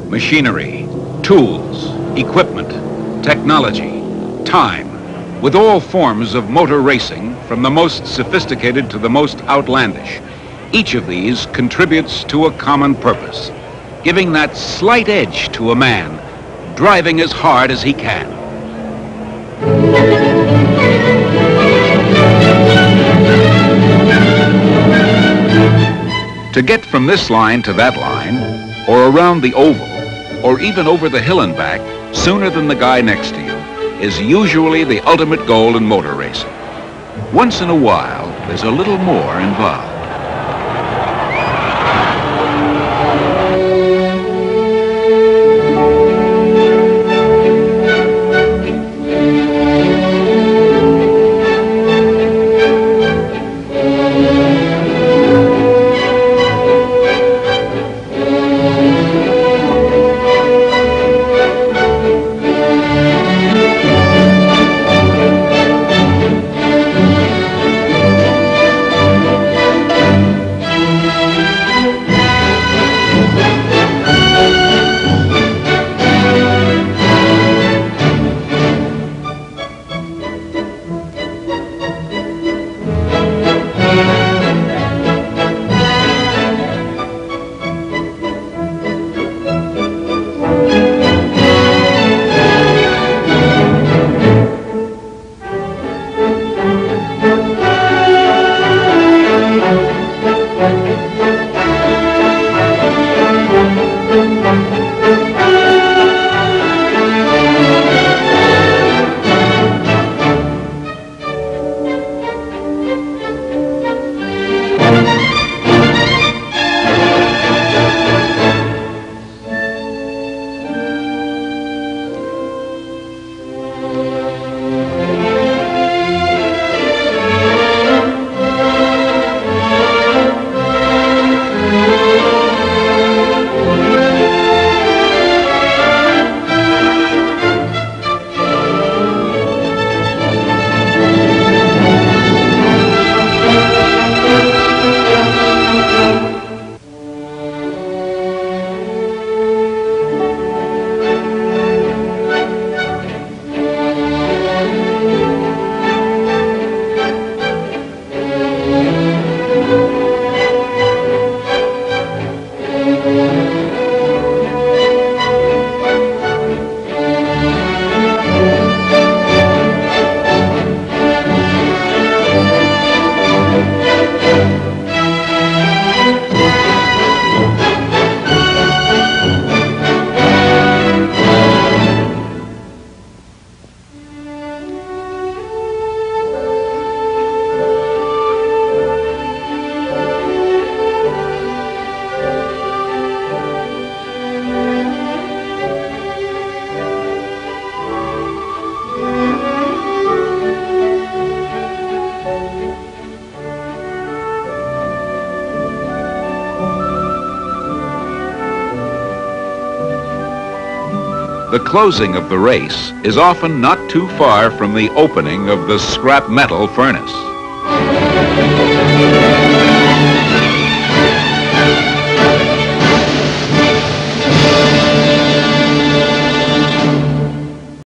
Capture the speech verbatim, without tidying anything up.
Machinery, tools, equipment, technology, time. With all forms of motor racing, from the most sophisticated to the most outlandish, each of these contributes to a common purpose, giving that slight edge to a man, driving as hard as he can. To get from this line to that line, or around the oval, or even over the hill and back, sooner than the guy next to you, is usually the ultimate goal in motor racing. Once in a while, there's a little more involved. The closing of the race is often not too far from the opening of the scrap metal furnace.